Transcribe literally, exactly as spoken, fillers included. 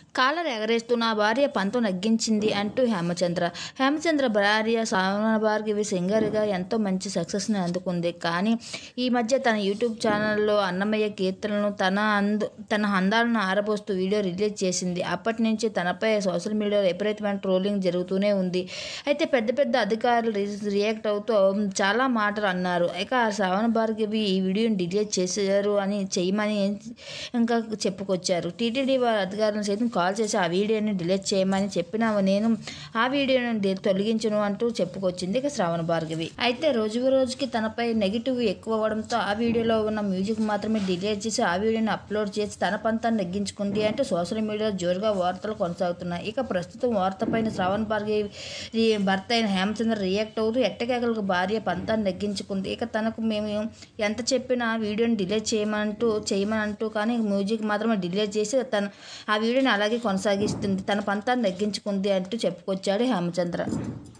Caller ఎగరేస్తూ నా భార్య పంతం నగ్గించింది అంటూ హేమచంద్ర హేమచంద్ర భార్య శ్రావణ భార్గవి సింగర్గా ఎంతో మంచి సక్సెస్ని అందుకుంది. కానీ ఈ మధ్య తన యూట్యూబ్ ఛానల్లో అన్నమయ్య కీర్తనలను తన అందు తన అందాలను ఆరబోస్తూ వీడియో రిలీజ్ చేసింది. అప్పటి నుంచి తనపై సోషల్ మీడియాలో విపరీతమైన ట్రోలింగ్ జరుగుతూనే ఉంది. అయితే పెద్ద పెద్ద అధికారులు రియాక్ట్ అవుతూ చాలా మాటలు అన్నారు. ఇక శ్రావణ భార్గవి ఈ వీడియోని డిలీట్ చేశారు అని చేయమని ఇంకా చెప్పుకొచ్చారు. టీటీడీ వారి అధికారులను సైతం కాల్ చేసి ఆ వీడియోని డిలీట్ చేయమని చెప్పినా నేను ఆ వీడియోని తొలగించను అంటూ చెప్పుకొచ్చింది ఇక శ్రావణ భార్గవి. అయితే రోజు రోజుకి తనపై నెగిటివ్ ఎక్కువ అవ్వడంతో ఆ వీడియోలో ఉన్న మ్యూజిక్ మాత్రమే డిలీట్ చేసి ఆ వీడియోని అప్లోడ్ చేసి తన పంతాన్ని నెగ్గించుకుంది అంటూ సోషల్ మీడియాలో జోరుగా వార్తలు కొనసాగుతున్నాయి. ఇక ప్రస్తుతం వార్తపైన శ్రావణ భార్గవి భర్త అయిన హేమచంద్ర రియాక్ట్ అవుతూ ఎట్టకేలకు భార్య పంతాన్ని నెగ్గించుకుంది. ఇక తనకు మేము ఎంత చెప్పినా వీడియోని డిలీట్ చేయమంటూ చేయమని అంటూ కానీ మ్యూజిక్ మాత్రమే డిలీట్ చేసి తన ఆ వీడియోని అలాగే కొనసాగిస్తుంది, తన పంతాన్ని నెగ్గించుకుంది అంటూ చెప్పుకొచ్చాడు హేమచంద్ర.